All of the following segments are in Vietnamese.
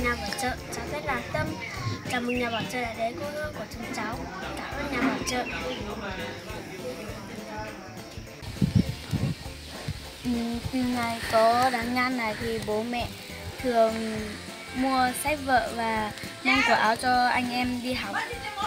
nhà bảo trợ. Cháu rất là Tâm. Chào mừng nhà bảo trợ đã đến quê hương của chúng cháu. Cảm ơn nhà bảo trợ. Từ ngày có đám nhan này thì bố mẹ thường mua sách vở và mông cổ áo cho anh em đi học.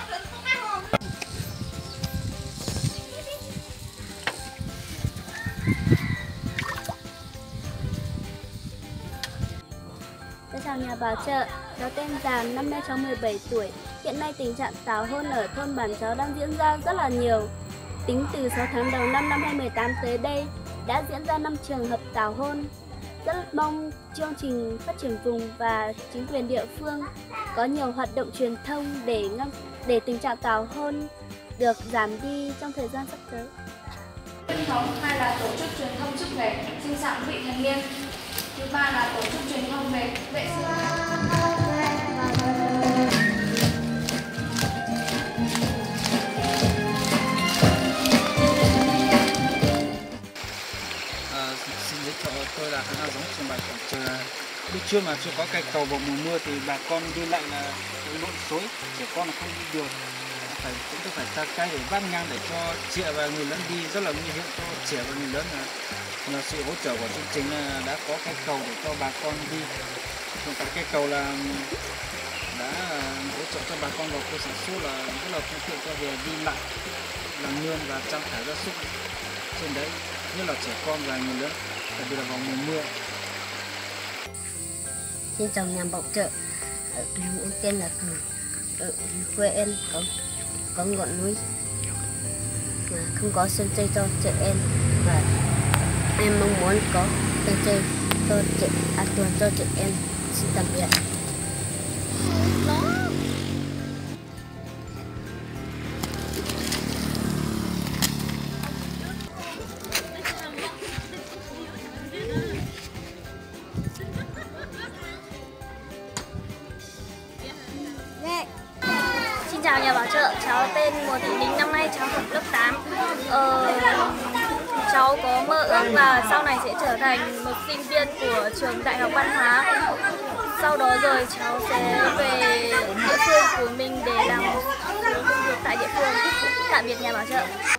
Chào nhà bảo trợ, cháu tên Giàn, năm nay cháu 17 tuổi. Hiện nay tình trạng tảo hôn ở thôn bản cháu đang diễn ra rất là nhiều. Tính từ 6 tháng đầu năm 2018 tới đây, đã diễn ra 5 trường hợp tảo hôn. Rất mong chương trình phát triển vùng và chính quyền địa phương có nhiều hoạt động truyền thông để tình trạng tảo hôn được giảm đi trong thời gian sắp tới. Truyền thống hai là tổ chức truyền thông sức khỏe sinh sản vị thành niên. Thứ ba là tổ chức truyền thông về vệ sinh. Xin giới thiệu tôi là Hana Giống Trường Bài Quảng Trờ. Lúc trước mà chưa có cây cầu vào mùa mưa thì bà con đi lại là lội suối, trẻ con là không đi được, cũng phải ra cây để vác ngang để cho trẻ và người lớn đi, rất là nguy hiểm cho trẻ và người lớn. Nhờ sự hỗ trợ của chương trình đã có cây cầu để cho bà con đi. Hiện tại cây cầu là đã hỗ trợ cho bà con vào cơ sản xuất là rất là thuận tiện cho việc đi lại, làm nương và trang thải gia súc trên đấy, nhất là trẻ con và người lớn, đặc biệt là vào mùa mưa. Xin chào nhà bảo trợ, em tên là Cường. Ở quê em có ngọn núi mà không có sân chơi cho trẻ em, và em mong muốn có sân chơi cho an toàn cho trẻ em. Xin tạm biệt. Xin chào nhà bảo trợ, cháu tên Mùa Thị Ninh, năm nay cháu học lớp 8. Cháu có mơ ước và sau này sẽ trở thành một sinh viên của trường Đại học Văn hóa. Sau đó rồi cháu sẽ về địa phương của mình để làm công việc tại địa phương. Tạm biệt nhà bảo trợ.